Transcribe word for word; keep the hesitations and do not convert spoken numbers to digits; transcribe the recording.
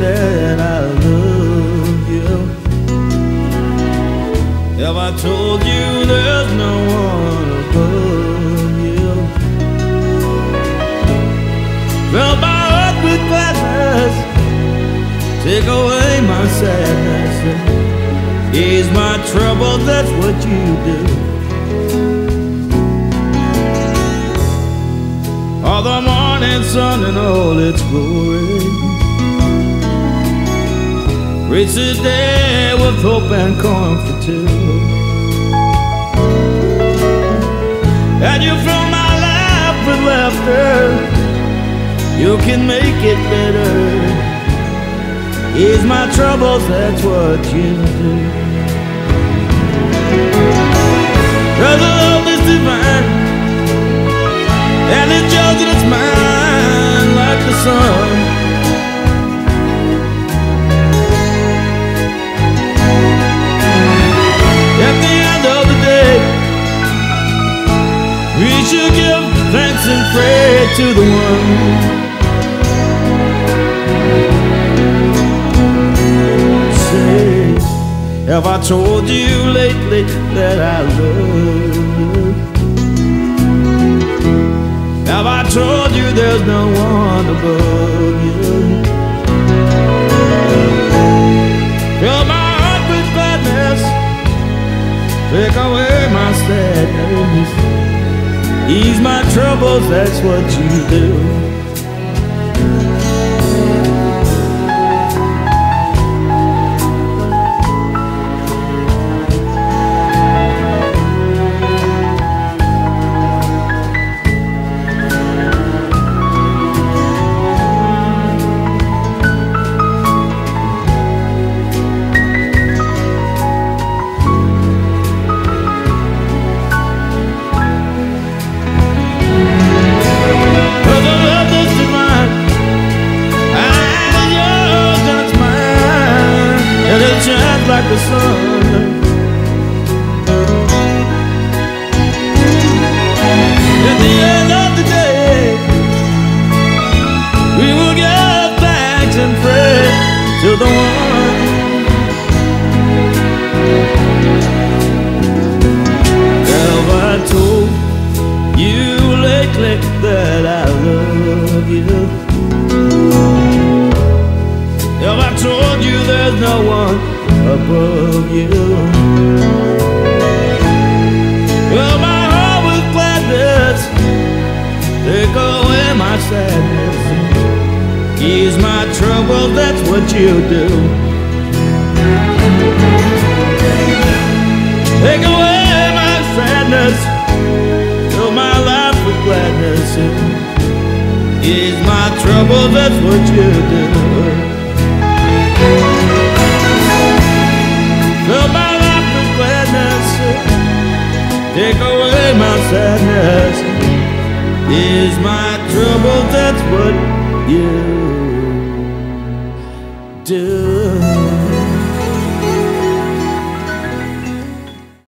that I love you? Have I told you there's no one above you? Fill my heart with gladness, take away my sadness, ease my trouble, that's what you do. All the morning sun and all its glory, reach the day with hope and comfort too. And you fill my life with laughter, you can make it better, ease my troubles, that's what you do. Cause the love is divine, and it's yours and it's mine like the sun. At the end of the day, we should give thanks and pray to the one. Say, have I told you lately that I love you? Have I told you there's no one above you? Fill my heart with gladness, take away my sadness, ease my troubles, that's what you do. Like the sun, at the end of the day, we will give thanks and pray to the one. Have I told you lately that I love you? Have I told you there's no one above you? Fill my heart with gladness, take away my sadness, ease my trouble, that's what you do. Take away my sadness, fill my life with gladness, ease my trouble, that's what you do. Fill my life with gladness, take away my sadness, ease my trouble, that's what you